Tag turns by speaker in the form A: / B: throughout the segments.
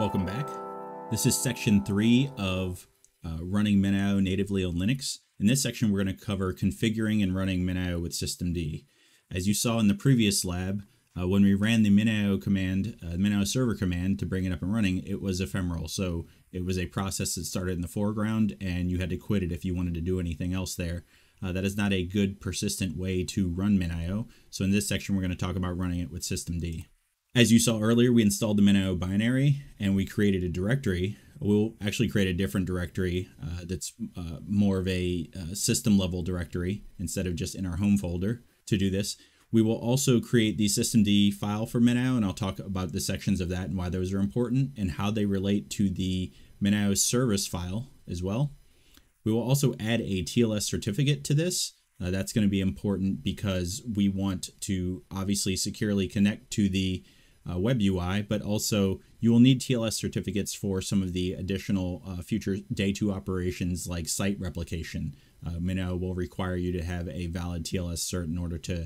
A: welcome back. This is section 3 of running MinIO natively on Linux. In this section, we're going to cover configuring and running MinIO with systemd. As you saw in the previous lab, when we ran the MinIO command, MinIO server command to bring it up and running, it was ephemeral. So it was a process that started in the foreground and you had to quit it if you wanted to do anything else there. That is not a good persistent way to run MinIO. So in this section, we're going to talk about running it with systemd. As you saw earlier, we installed the MinIO binary and we created a directory. We'll actually create a different directory that's more of a system level directory instead of just in our home folder. To do this, we will also create the systemd file for MinIO, and I'll talk about the sections of that and why those are important and how they relate to the MinIO service file as well. We will also add a TLS certificate to this. That's going to be important because we want to obviously securely connect to the web UI, but also you will need TLS certificates for some of the additional future day 2 operations like site replication. MinIO will require you to have a valid TLS cert in order to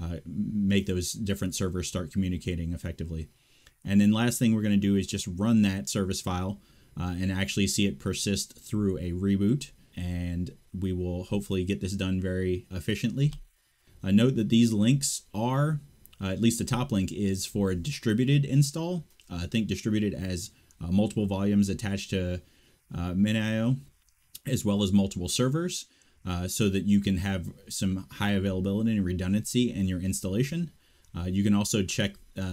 A: make those different servers start communicating effectively. And then last thing we're going to do is just run that service file and actually see it persist through a reboot. And we will hopefully get this done very efficiently. Note that these links are, at least the top link is for a distributed install. Think distributed as multiple volumes attached to MinIO, as well as multiple servers, so that you can have some high availability and redundancy in your installation. You can also check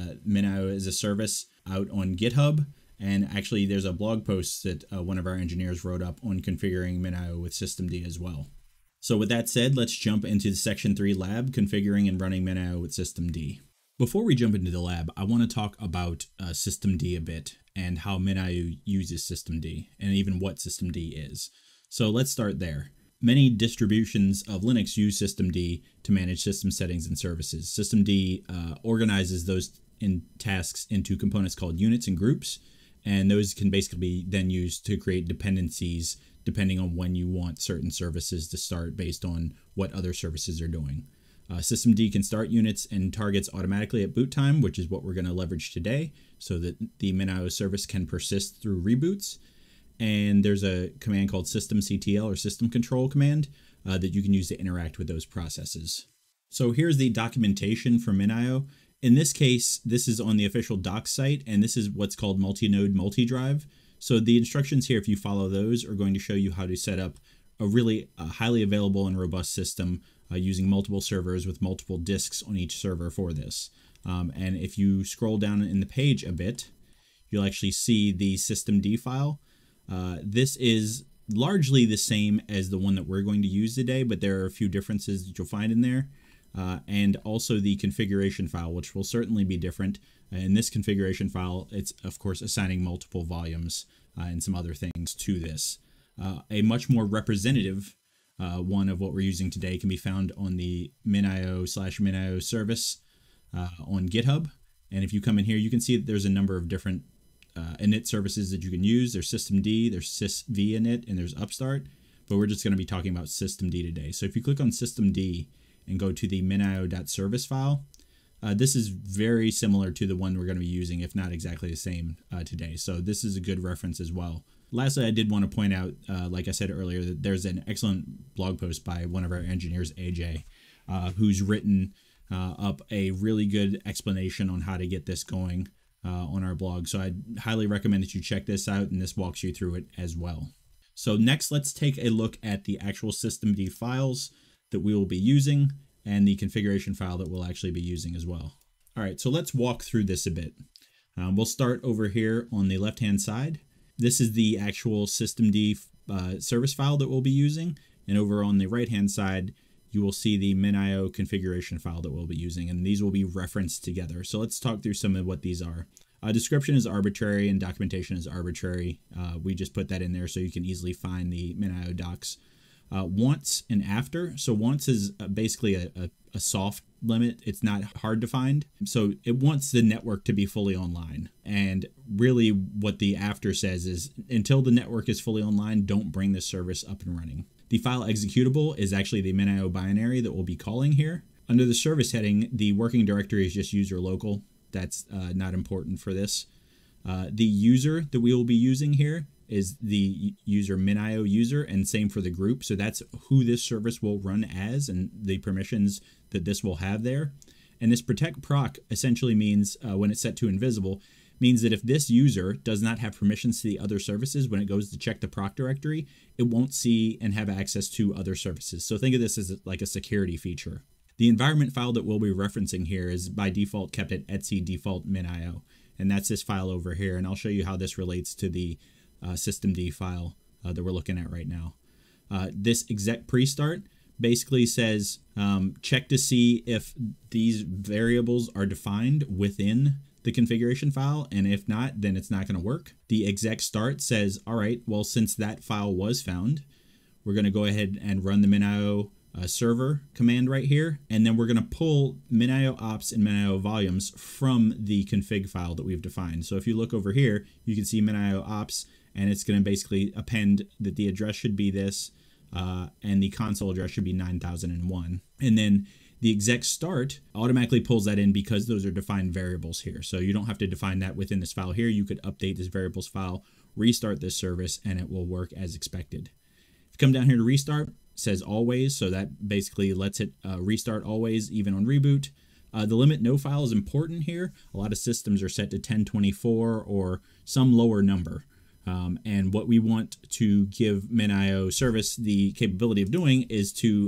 A: MinIO as a service out on GitHub. And actually, there's a blog post that one of our engineers wrote up on configuring MinIO with systemd as well. So with that said, let's jump into the section 3 lab, configuring and running MinIO with systemd. Before we jump into the lab, I want to talk about systemd a bit and how MinIO uses systemd and even what systemd is. So let's start there. Many distributions of Linux use systemd to manage system settings and services. Systemd organizes those tasks into components called units and groups. And those can basically be then used to create dependencies depending on when you want certain services to start based on what other services are doing. Systemd can start units and targets automatically at boot time, which is what we're going to leverage today so that the MinIO service can persist through reboots. And there's a command called systemctl or system control command that you can use to interact with those processes. So here's the documentation for MinIO. In this case, this is on the official docs site, and this is what's called multi-node multi-drive. So the instructions here, if you follow those, are going to show you how to set up a really highly available and robust system using multiple servers with multiple disks on each server for this. And if you scroll down in the page a bit, you'll actually see the systemd file. This is largely the same as the one that we're going to use today, but there are a few differences that you'll find in there. And also the configuration file, which will certainly be different. In this configuration file, it's of course assigning multiple volumes and some other things to this. A much more representative one of what we're using today can be found on the MinIO Service on GitHub. And if you come in here, you can see that there's a number of different init services that you can use. There's systemd, there's sysv init, and there's upstart. But we're just going to be talking about systemd today. So if you click on systemd, and go to the MinIO.service file. This is very similar to the one we're going to be using, if not exactly the same today. So this is a good reference as well. Lastly, I did want to point out, like I said earlier, that there's an excellent blog post by one of our engineers, AJ, who's written up a really good explanation on how to get this going on our blog. So I'd highly recommend that you check this out, and this walks you through it as well. So next, let's take a look at the actual systemd files that we will be using and the configuration file that we'll actually be using as well. All right, so let's walk through this a bit. We'll start over here on the left-hand side. This is the actual systemd service file that we'll be using. And over on the right-hand side, you will see the MinIO configuration file that we'll be using, and these will be referenced together. So let's talk through some of what these are. Description is arbitrary and documentation is arbitrary. We just put that in there so you can easily find the MinIO docs. Once and after. So once is basically a soft limit. It's not hard to find. So it wants the network to be fully online. And really what the after says is until the network is fully online, don't bring the service up and running. The file executable is actually the MinIO binary that we'll be calling here. Under the service heading, the working directory is just user local. That's not important for this. The user that we will be using here is the user MinIO user, and same for the group. So that's who this service will run as and the permissions that this will have there. And this protect proc essentially means when it's set to invisible, means that if this user does not have permissions to the other services, when it goes to check the proc directory, it won't see and have access to other services. So think of this as like a security feature. The environment file that we'll be referencing here is by default kept at etc default minio, and that's this file over here. And I'll show you how this relates to the systemd file that we're looking at right now. This exec pre-start basically says check to see if these variables are defined within the configuration file, and if not, then it's not going to work. The exec start says, all right, well, since that file was found, we're going to go ahead and run the MinIO server command right here, and then we're going to pull MinIO ops and MinIO volumes from the config file that we've defined. So if you look over here, you can see MinIO ops, and it's going to basically append that the address should be this, and the console address should be 9001. And then the exec start automatically pulls that in because those are defined variables here. So you don't have to define that within this file here. You could update this variables file, restart this service, and it will work as expected. If you come down here to restart, it says always. So that basically lets it restart always, even on reboot. The limit no file is important here. A lot of systems are set to 1024 or some lower number. And what we want to give MinIO Service the capability of doing is to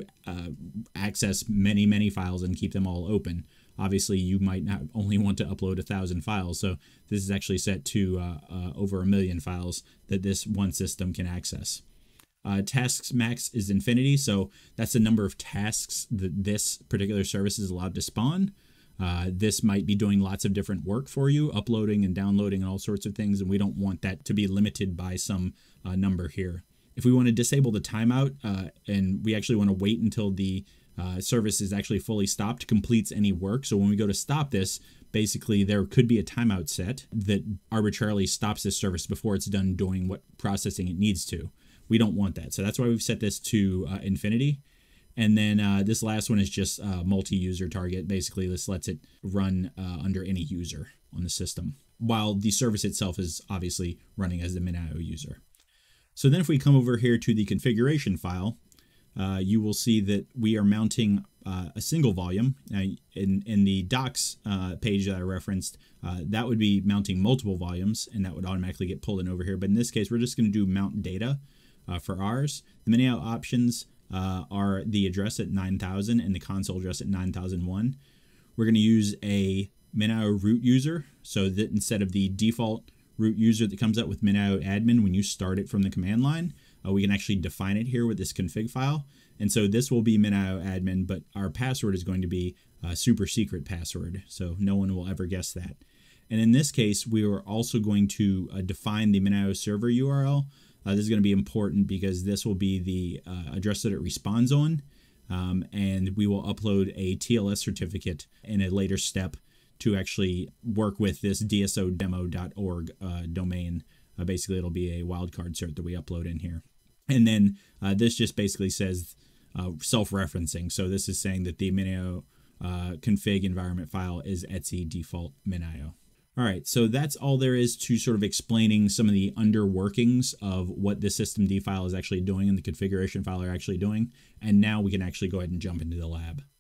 A: access many files and keep them all open. Obviously, you might not only want to upload 1,000 files, so this is actually set to over 1 million files that this one system can access. Tasks max is infinity, so that's the number of tasks that this particular service is allowed to spawn. This might be doing lots of different work for you, uploading and downloading and all sorts of things, and we don't want that to be limited by some number here. If we want to disable the timeout, and we actually want to wait until the service is actually fully stopped, completes any work. So when we go to stop this, basically there could be a timeout set that arbitrarily stops this service before it's done doing what processing it needs to. We don't want that. So that's why we've set this to infinity. And then this last one is just multi-user target. Basically, this lets it run under any user on the system, while the service itself is obviously running as the MinIO user. So then if we come over here to the configuration file, you will see that we are mounting a single volume. Now, in the docs page that I referenced, that would be mounting multiple volumes, and that would automatically get pulled in over here. But in this case, we're just going to do mount data for ours. The MinIO options are the address at 9000 and the console address at 9001. We're going to use a MinIO root user, so that instead of the default root user that comes up with MinIO admin when you start it from the command line, we can actually define it here with this config file. And so this will be MinIO admin, but our password is going to be a super secret password, so no one will ever guess that. And in this case, we are also going to define the MinIO server URL. This is going to be important because this will be the address that it responds on, and we will upload a TLS certificate in a later step to actually work with this dsodemo.org domain. Basically, it'll be a wildcard cert that we upload in here. And then this just basically says self-referencing. So this is saying that the MinIO config environment file is etc default MinIO. All right, so that's all there is to sort of explaining some of the underworkings of what the systemd file is actually doing and the configuration file are actually doing. And now we can actually go ahead and jump into the lab.